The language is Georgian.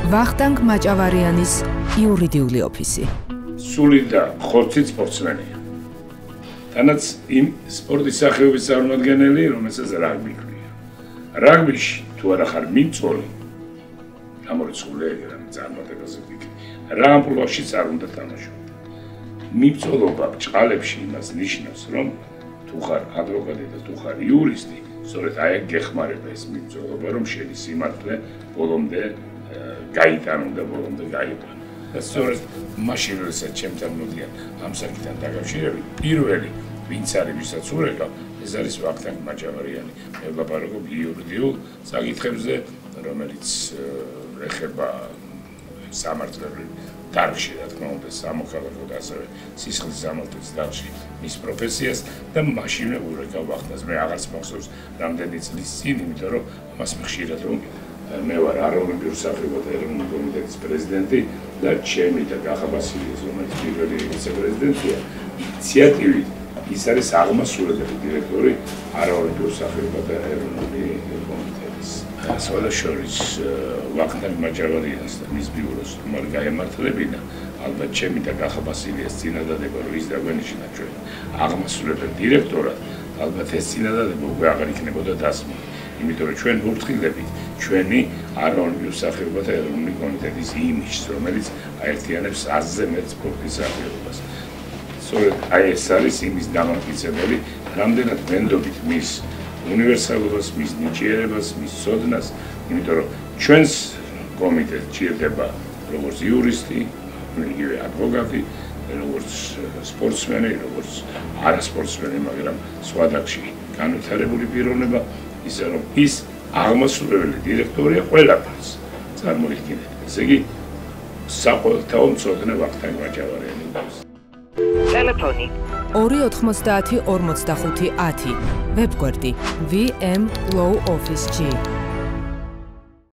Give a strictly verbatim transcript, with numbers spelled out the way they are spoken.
ვახტანგ მაჭავარიანის იურიდიული ოფისი. სული და ხორცი სპორტსმენია. თანაც იმ სპორტის სახეობის წარმომადგენელი, რომელსაც რაგბი ქვია. რაგბიში თუ არა ხარ მიმწოლი, ამორიცხულია ეგრე წარმატებაზე ვიქი. რა ამპლუაშიც არ უნდა თამაშო. მიმწოლობა ბჭყალებში იმას ნიშნავს, რომ თუ ხარ ადვოკატი და თუ ხარ იურისტი, სწორედ აი გეხმარება ეს მიმწოლობა, რომ შენი სიმართლე ბოლომდე გაიტანო და ბოლომდე გაიყვანო. და სწორედ მაშინ, როდესაც ჩემთან მოდიან ამ საკითხთან დაკავშირებით, პირველი ვინც არის ვისაც ურეკავ, ეს არის ვახტანგ მაჭავარიანი. მე ვლაპარაკობ იურიდიულ საკითხებზე, რომელიც ეხება სამართლებრივ დარგში, რა თქმა უნდა, სამოქალაქო და ასევე სისხლის სამართლის დარგში მის პროფესიას და მაშინვე ურეკავ ვახტანგს. მე აღარც მახსოვს რამდენი წლის წინ, იმიტომ რომ მას ხშირად რომ მე ვარ არაოლიმპიურ სახეობათა ეროვნული კომიტეტის პრეზიდენტი და ჩემი და კახაბასილის, რომელიც პირველი ვიცე-პრეზიდენტია, ინიციატივით ის არის აღმასრულებელი დირექტორი არაოლიმპიურ სახეობათა ეროვნული კომიტეტის. სხვადასხვა ვახტანგ მაჭავარიანს და მის ბიუროს თუმარ გაემართლებინა, ალბათ ჩემი და კახაბასილის წინადადება რომ ის დაგვენიშნა ჩვენ აღმასრულებელ დირექტორად, ალბათ ეს წინადადება უკვე აღარ იქნებოდა დასმული. იმიტომ რომ ჩვენ ვურთხილდებით ჩვენი არაოლიმპიურ სახეობათა ეროვნული კომიტეტის იმიჯს, რომელიც აერთიანებს ათზე მეტ სპორტის სახეობას. სწორედ აი ეს არის იმის დამამტკიცებელი, რამდენად ვენდობით მის უნივერსალობას, მის ნიჭიერებას, მის ცოდნას, იმიტომ რომ ჩვენს კომიტეტს ჭირდება როგორც იურისტი, იგივე ადვოკატი, როგორც სპორტსმენი, როგორც არასპორტსმენი, მაგრამ სხვა დარგში განვითარებული პიროვნება, ისე რომ ის აღმასრულებელი დირექტორია ყველაფერს წარმოიდგინეთ. ესე იგი, საყოველთაო მცოდნე ვახტანგ მაჭავარიანი. ტელეფონი ორი ოთხმოცდაათი ორმოცდახუთი ათი, ვებგვერდი v m law office g